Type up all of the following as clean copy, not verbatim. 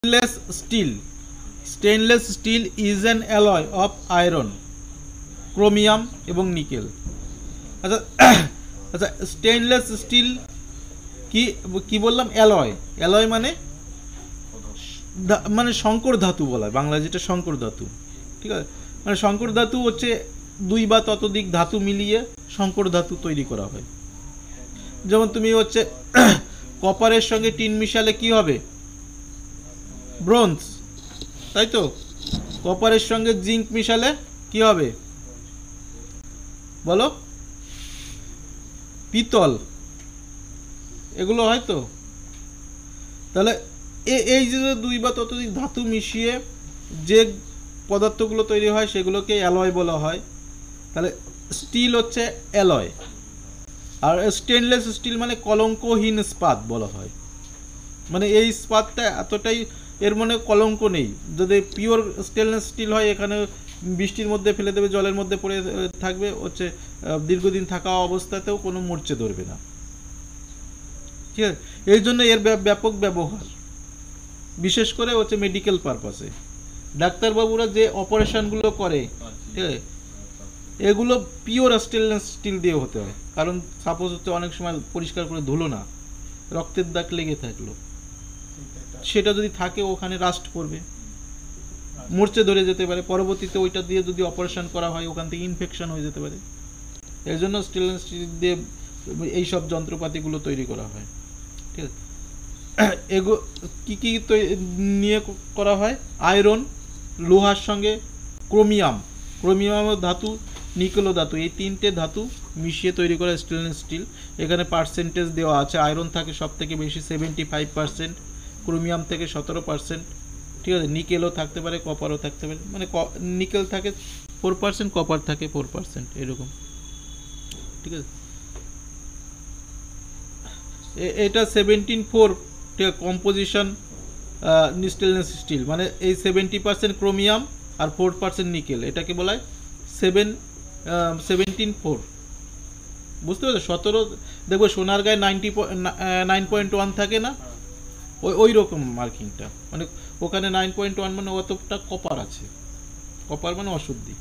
Stainless steel, stainless steel is an alloy of iron, chromium এবং nickel. আচ্ছা আচ্ছা, stainless steel কি কি বললাম? অ্যালয়। অ্যালয় মানে মানে সংকর ধাতু বলা হয় বাংলায়, যেটা সংকর ধাতু। ঠিক আছে, মানে সংকর ধাতু হচ্ছে দুই বা ততোধিক ধাতু মিলিয়ে সংকর ধাতু তৈরি করা হয়। যেমন তুমি হচ্ছে কপারের সঙ্গে টিন মিশালে কি হবে? ব্রোঞ্জ, তাই তো? কপারের সঙ্গে জিঙ্ক মিশালে কি হবে বলো? পিতল। এগুলো হয় তো। তাহলে এই যে দুই বা ততোধিক ধাতু মিশিয়ে যে পদার্থগুলো তৈরি হয় সেগুলোকে অ্যালয় বলা হয়। তাহলে স্টিল হচ্ছে অ্যালয়। আর স্টেনলেস স্টিল মানে কলঙ্কহীন ইস্পাত বলা হয়। মানে এই ইস্পাতটা এতটাই, এর মনে কলঙ্ক নেই। যদি পিওর স্টেনলেস স্টিল হয়, এখানে বৃষ্টির মধ্যে ফেলে দেবে, জলের মধ্যে পড়ে থাকবে, হচ্ছে দীর্ঘদিন থাকা অবস্থাতেও কোনো মরচে ধরবে না। ঠিক আছে, এই জন্য এর ব্যাপক ব্যবহার, বিশেষ করে হচ্ছে মেডিকেল পারপাসে। ডাক্তারবাবুরা যে অপারেশনগুলো করে, ঠিক আছে, এগুলো পিওর স্টেনলেস স্টিল দিয়ে হতে হয়। কারণ সাপোজ হচ্ছে অনেক সময় পরিষ্কার করে ধুলো না, রক্তের দাগ লেগে থাকলো, সেটা যদি থাকে ওখানে রাস্ট করবে, মরচে ধরে যেতে পারে, পরবর্তীতে ওইটা দিয়ে যদি অপারেশন করা হয় ওখান থেকে ইনফেকশন হয়ে যেতে পারে। এর জন্য স্টেনলেস স্টিল দিয়ে এইসব যন্ত্রপাতিগুলো তৈরি করা হয়। ঠিক আছে, এগুলো কী কী নিয়ে করা হয়? আয়রন, লোহার সঙ্গে ক্রোমিয়াম, ক্রোমিয়াম ধাতু, নিকেল ধাতু, এই তিনটে ধাতু মিশিয়ে তৈরি করা স্টেনলেস স্টিল। এখানে পার্সেন্টেজ দেওয়া আছে। আয়রন থাকে সব থেকে বেশি 75%, ক্রোমিয়াম থেকে 17%। ঠিক আছে, নিকেলও থাকতে পারে, কপারও থাকতে পারে। মানে নিকেল থাকে 4%, কপার থাকে 4%, এরকম। ঠিক আছে, এটা 17-4 কম্পোজিশন স্টেনলেস স্টিল। মানে এই 70% ক্রোমিয়াম আর 4% নিকেল, এটাকে বলা হয় 17-4। বুঝতে পারছো? 17 দেখবো সোনার গায়ে 9.1 থাকে না, ওই রকম মার্কিংটা। মানে ওখানে 9.1 মানে অতটা কপার আছে। কপার মানে অশুদ্ধি।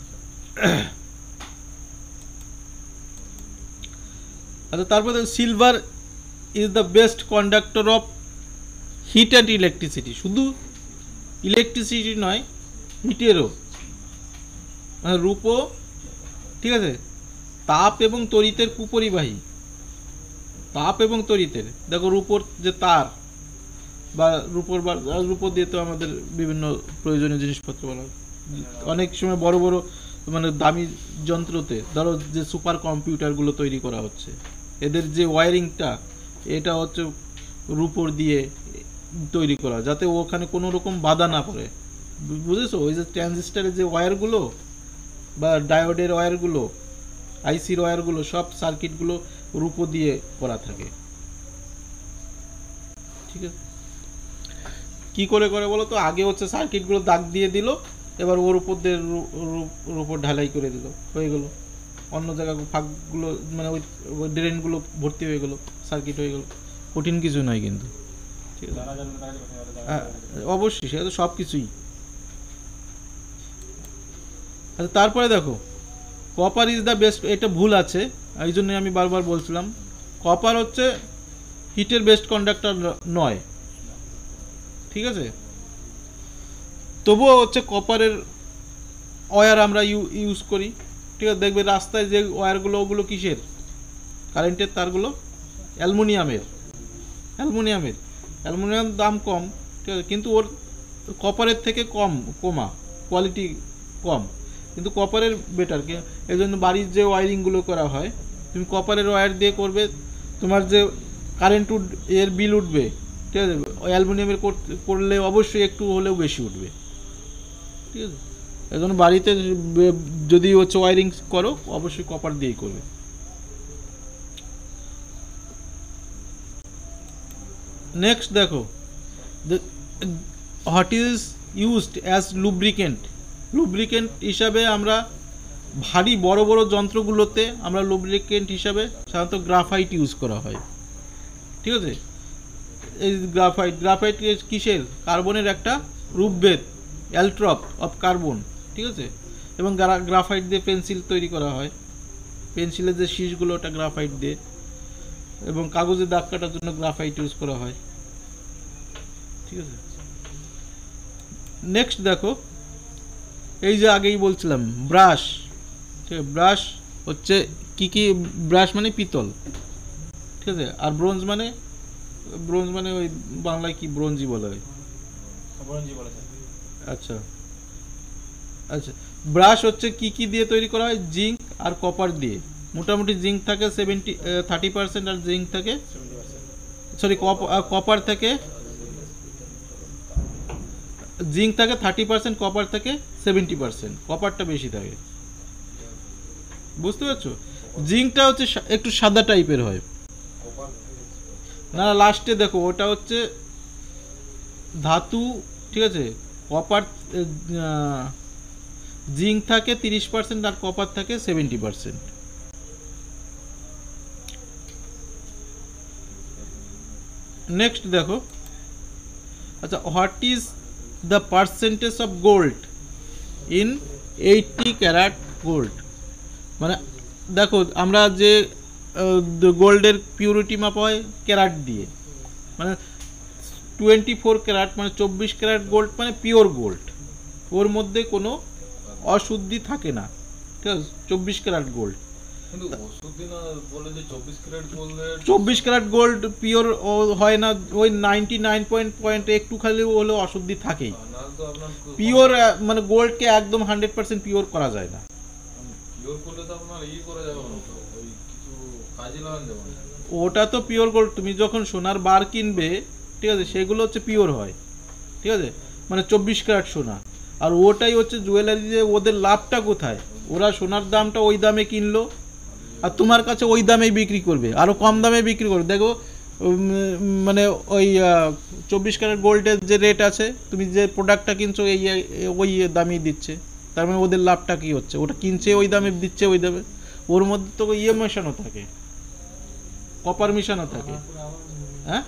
আচ্ছা, তারপরে silver is the best conductor of heat and electricity. শুধু ইলেকট্রিসিটি নয়, হিটেরও। মানে রূপো, ঠিক আছে, তাপ এবং তড়িতের কুপরিবাহী। তাপ এবং তড়িতের, দেখো রূপোর যে তার বা রূপো দিয়ে তো আমাদের বিভিন্ন প্রয়োজনীয় জিনিসপত্র বলা হয়। অনেক সময় বড় বড় মানে দামি যন্ত্রতে, ধরো যে সুপার কম্পিউটারগুলো তৈরি করা হচ্ছে, এদের যে ওয়ারিংটা, এটা হচ্ছে রূপোর দিয়ে তৈরি করা, যাতে ওখানে কোনো রকম বাধা না পড়ে। বুঝেছো? ওই যে ট্রানজিস্টারের যে ওয়্যারগুলো বা ডায়োডের ওয়্যারগুলো, আইসির ওয়্যারগুলো, সব সার্কিটগুলো রূপো দিয়ে করা থাকে। ঠিক আছে, কি করে বলো তো? আগে হচ্ছে সার্কিটগুলো দাগ দিয়ে দিল, এবার ওর উপর দিয়ে রূপোর ঢালাই করে দিল, হয়ে গেল। অন্য জায়গা ফাঁকগুলো মানে ওই ড্রেনগুলো ভর্তি হয়ে গেল, সার্কিট হয়ে গেল। কঠিন কিছু নয় কিন্তু। ঠিক আছে, হ্যাঁ অবশ্যই, সেটা তো সব কিছুই। আচ্ছা, তারপরে দেখো কপার ইজ দ্য বেস্ট। এটা ভুল আছে, এই জন্যই আমি বারবার বলছিলাম কপার হচ্ছে হিটের বেস্ট কন্ডাক্টর নয়। ঠিক আছে, তবুও হচ্ছে কপারের ওয়্যার আমরা ইউজ করি। ঠিক আছে, দেখবে রাস্তায় যে ওয়্যারগুলো, ওগুলো কিসের? কারেন্টের তারগুলো অ্যালুমিনিয়াম দাম কম, ঠিক আছে, কিন্তু ওর কপারের থেকে কোয়ালিটি কম, কিন্তু কপারের বেটার। এই জন্য বাড়ির যে ওয়ারিংগুলো করা হয়, তুমি কপারের ওয়্যার দিয়ে করবে, তোমার যে কারেন্ট এর বিল উঠবে, ঠিক আছে, অ্যালুমিনিয়ামের করলে অবশ্যই একটু হলেও বেশি উঠবে। ঠিক আছে, এই জন্য বাড়িতে যদি হচ্ছে ওয়ারিং করো, অবশ্যই কপার দিয়েই করবে। নেক্সট দেখো, what is used as lubricant. Lubricant হিসাবে আমরা ভারী বড় বড় যন্ত্রগুলোতে আমরা লুব্রিকেন্ট হিসাবে সাধারণত গ্রাফাইট ইউজ করা হয়। ঠিক আছে, এই গ্রাফাইট, গ্রাফাইট কিসের? কার্বনের একটা রূপভেদ, অ্যালট্রপ অফ কার্বন, ঠিক আছে। এবং গ্রাফাইট দিয়ে পেন্সিল তৈরি করা হয়, পেন্সিলের যে শীষগুলো ওটা গ্রাফাইট দিয়ে, এবং কাগজে দাগ কাটার জন্য গ্রাফাইট ইউজ করা হয়, ঠিক আছে। নেক্সট দেখো, এই যে আগেই বলছিলাম ব্রাশ, ঠিক আছে। ব্রাশ হচ্ছে কি ব্রাশ মানে পিতল, ঠিক আছে। আর ব্রোঞ্জ মানে ওই বাংলায় কি ব্রোঞ্জি বলা হয়? আচ্ছা আচ্ছা, ব্রাশ হচ্ছে কি দিয়ে তৈরি করা হয়? জিঙ্ক আর কপার দিয়ে। মোটামুটি জিঙ্ক থাকে 30% আর জিঙ্ক থাকে, সরি কপার থাকে, জিঙ্ক থাকে 30%, কপার থাকে 70%, কপারটা বেশি থাকে, বুঝতে পারছো। জিঙ্কটা হচ্ছে একটু সাদা টাইপের হয়, না লাস্টে দেখো ওটা হচ্ছে ধাতু, ঠিক আছে। কপার, জিঙ্ক থাকে 30% আর কপার থাকে 70%। নেক্সট দেখো, আচ্ছা, what is the percentage of gold in 80 carat gold? মানে দেখো আমরা যে গোল্ডের পিউরিটি মাপা হয় ক্যারেট দিয়ে, মানে 24 ক্যারেট মানে 24 ক্যারেট গোল্ড মানে পিওর গোল্ড, ওর মধ্যে কোনো অশুদ্ধি থাকে না, ঠিক আছে। 24 carat gold, 24 carat gold pure হয় না, ওই 99 একটু খালি হলেও অশুদ্ধি থাকেই। পিওর মানে গোল্ডকে একদম 100% পিওর করা যায় না। ওটা তো পিওর গোল্ড, তুমি যখন সোনার বার কিনবে, ঠিক আছে, সেগুলো হচ্ছে পিওর হয়, ঠিক আছে, মানে 24 ক্যারেট সোনা। আর ওটাই হচ্ছে জুয়েলারি, যে ওদের লাভটা কোথায়? ওরা সোনার দামটা ওই দামে কিনলো আর তোমার কাছে ওই দামেই বিক্রি করবে, আরও কম দামে বিক্রি করবে। দেখো মানে ওই 24 ক্যারেট গোল্ডের যে রেট আছে, তুমি যে প্রোডাক্টটা কিনছো ওই দামেই দিচ্ছে, তার মানে ওদের লাভটা কি হচ্ছে? ওটা কিনছে ওই দামে, দিচ্ছে ওই দামে। ওর মধ্যে তো মেশানো থাকে, কপার মিশানো থাকে, হ্যাঁ।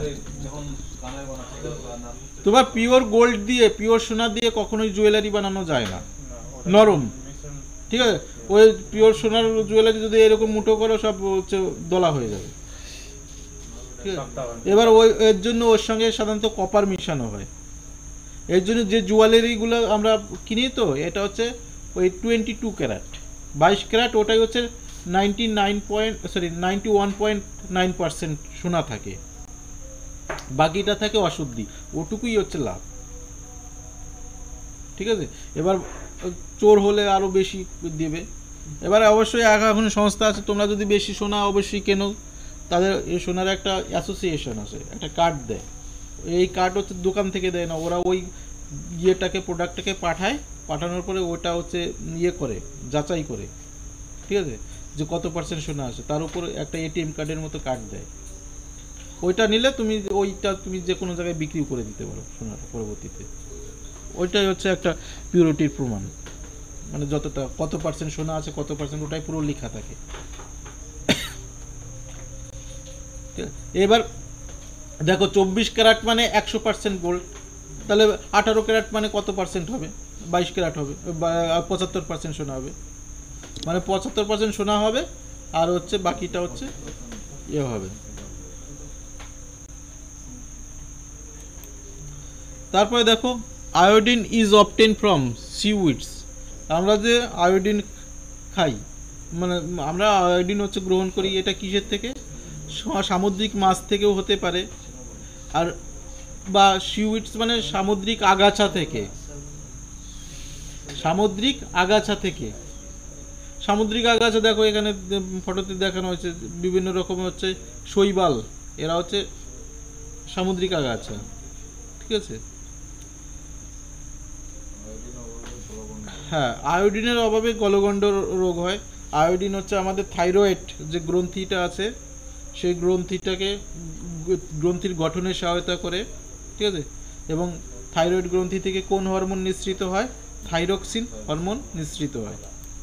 তোমার পিওর গোল্ড দিয়ে, পিওর সোনা দিয়ে কখনোই জুয়েলারি বানানো যায় না, নরম, ঠিক আছে। ওই পিওর সোনার জুয়েলারি যদি এরকম মুঠো করো, সব হচ্ছে দলা হয়ে যাবে, ঠিক আছে। এবার এর জন্য ওর সঙ্গে সাধারণত কপার মিশানো হয়। এর জন্য যে জুয়েলারিগুলো আমরা কিনি, তো এটা হচ্ছে ওই 22 ক্যারেট, 22 ক্যারেট, ওটাই হচ্ছে 91.9% সোনা থাকে, বাকিটা থাকে অশুদ্ধি, ওটুকুই হচ্ছে লাভ, ঠিক আছে। এবার চোর হলে আরও বেশি দেবে। এবার অবশ্যই এখন সংস্থা আছে, তোমরা যদি বেশি সোনা অবশ্যই কেনো, তাদের এই সোনার একটা অ্যাসোসিয়েশন আছে, একটা কার্ড দেয়। এই কার্ড হচ্ছে দোকান থেকে দেয় না, ওরা ওই প্রোডাক্টটাকে পাঠানোর পরে ওটা হচ্ছে করে, যাচাই করে, ঠিক আছে, যে কত পার্সেন্ট সোনা আছে, তার উপর একটা এটিএম কার্ডের মতো কার্ড দেয়। ওইটা নিলে তুমি যে কোনো জায়গায় বিক্রি করে দিতে পারো সোনাটা পরবর্তীতে। ওইটাই হচ্ছে একটা পিউরিটির প্রমাণ, মানে যতটা কত পার্সেন্ট সোনা আছে, কত পার্সেন্ট, ওটাই পুরো লেখা থাকে। এবার দেখো 24 ক্যারেট মানে 100% গোল্ড, তাহলে 18 ক্যারেট মানে কত পার্সেন্ট হবে? 22 ক্যারেট হবে, 75% সোনা হবে, মানে 75% সোনা হবে, আর হচ্ছে বাকিটা হচ্ছে হবে। তারপরে দেখো, iodine is obtain from seaweeds. আমরা যে আয়োডিন খাই, মানে আমরা আয়োডিন হচ্ছে গ্রহণ করি, এটা কিসের থেকে? সামুদ্রিক মাছ থেকেও হতে পারে, আর বা সিউইডস মানে সামুদ্রিক আগাছা থেকে, সামুদ্রিক আগাছা থেকে। সামুদ্রিক আগাছা দেখো এখানে ফটোতে দেখানো হয়েছে, বিভিন্ন রকম হচ্ছে শৈবাল, এরা হচ্ছে সামুদ্রিক আগাছা, ঠিক আছে। হ্যাঁ, আয়োডিনের অভাবে গলগণ্ড রোগ হয়। আয়োডিন হচ্ছে আমাদের থাইরয়েড যে গ্রন্থিটা আছে, সেই গ্রন্থির গঠনে সহায়তা করে, ঠিক আছে। এবং থাইরয়েড গ্রন্থি থেকে কোন হরমোন নিঃসৃত হয়? থাইরক্সিন হরমোন নিঃসৃত হয়।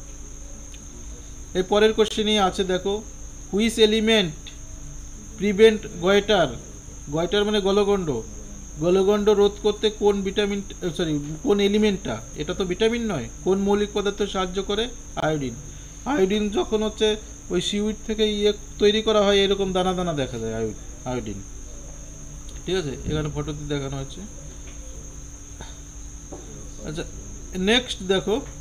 এর পরের কোশ্চেনই আছে দেখো, which element prevent goiter goiter মানে গলগণ্ড, গলগণ্ড রোধ করতে কোন ভিটামিন, সরি কোন এলিমেন্টটা, এটা তো ভিটামিন নয়, কোন মৌলিক পদার্থ সাহায্য করে? আয়োডিন। আয়োডিন যখন হচ্ছে ওই সিউইড থেকে তৈরি করা হয়, এরকম দানা দানা দেখা যায় আয়োডিন। ঠিক আছে, এখানে ফটোতে দেখানো হচ্ছে। আচ্ছা নেক্সট দেখো,